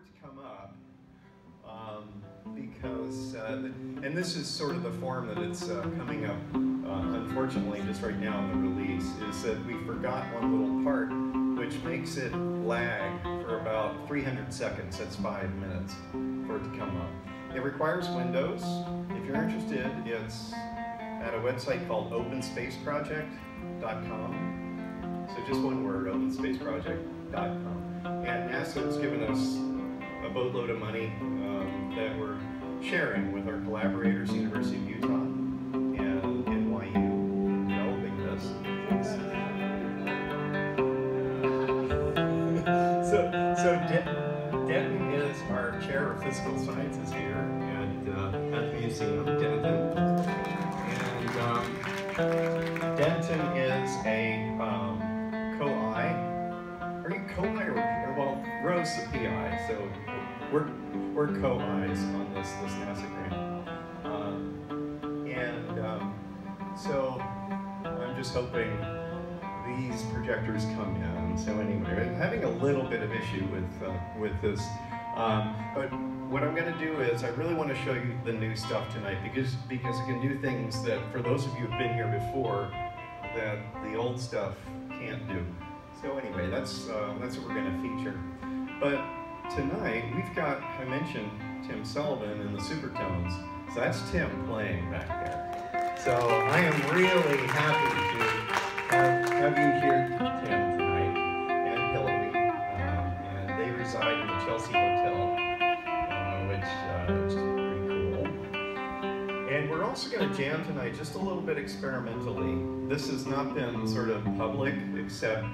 to come up because, and this is sort of the form that it's coming up, unfortunately, just right now in the release, is that we forgot one little part which makes it lag for about 300 seconds. That's 5 minutes for it to come up. It requires Windows. If you're interested, it's at a website called openspaceproject.com. So just one word, openspaceproject.com. And NASA has given us a boatload of money that we're sharing with our collaborators, University of Utah and NYU, developing this. So Denton is our chair of physical sciences here at the museum, Denton. And Denton is a co-I. Are you co-I or well, Rose the PI, so we're co-Is on this NASA grant. So I'm just hoping these projectors come in. So anyway, I'm having a little bit of issue with this. But what I'm going to do is I really want to show you the new stuff tonight because I can do things that for those of you who've been here before that the old stuff can't do. So anyway, that's what we're going to feature. But tonight we've got, I mentioned Tim Sullivan and the Supertones. So that's Tim playing back there. So I am really happy to have you here, Tim, tonight, and Hillary. And they reside in the Chelsea Hotel, which is pretty cool. And we're also going to jam tonight just a little bit experimentally. This has not been sort of public, except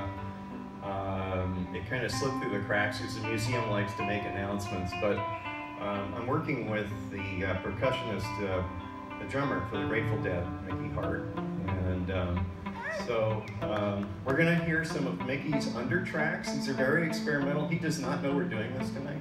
it kind of slipped through the cracks because the museum likes to make announcements. But I'm working with the percussionist, the drummer for the Grateful Dead, Mickey Hart. And so we're going to hear some of Mickey's under tracks. These are very experimental. He does not know we're doing this tonight.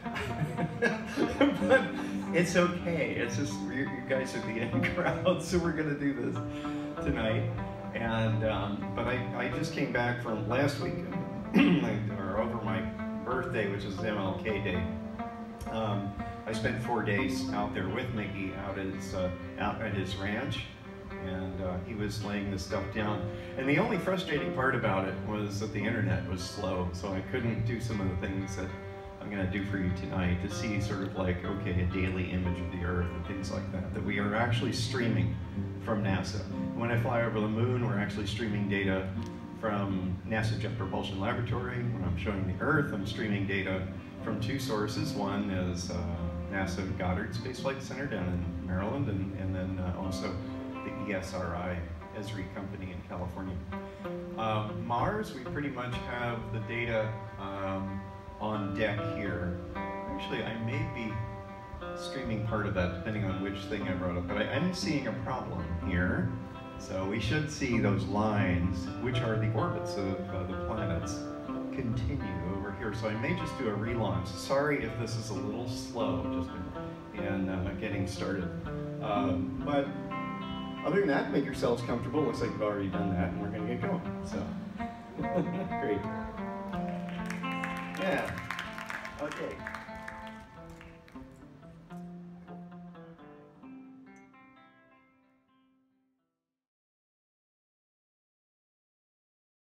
But it's okay. It's just, you guys are the in crowd, so we're going to do this tonight. And but I just came back from last week, or over my birthday, which is MLK Day. I spent 4 days out there with Mickey out at his ranch, and he was laying this stuff down. And the only frustrating part about it was that the internet was slow, so I couldn't do some of the things that I'm going to do for you tonight to see sort of like, okay, a daily image of the Earth and things like that, that we are actually streaming from NASA. When I fly over the moon, we're actually streaming data from NASA Jet Propulsion Laboratory. When I'm showing the Earth, I'm streaming data from two sources. One is NASA Goddard Space Flight Center down in Maryland, and then also the ESRI Esri company in California. Mars, we pretty much have the data on deck here. Actually, I may be streaming part of that depending on which thing I brought up, but I'm seeing a problem here. So we should see those lines, which are the orbits of the planets, continue over here. So I may just do a relaunch. Sorry if this is a little slow just in getting started. But other than that, make yourselves comfortable. Looks like you've already done that, and we're going to get going. So, great. Yeah. Okay.